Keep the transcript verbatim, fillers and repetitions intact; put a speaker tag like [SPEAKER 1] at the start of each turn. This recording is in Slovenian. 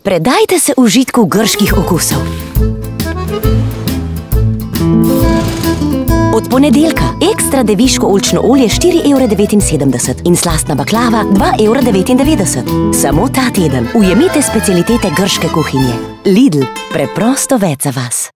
[SPEAKER 1] Predajte se užitku grških okusov. Od ponedeljka ekstra deviško oljčno olje štiri evre devetinsedemdeset in slastna baklava dva evra devetindevetdeset. Samo ta teden ujemite specialitete grške kuhinje. Lidl, preprosto več za vas.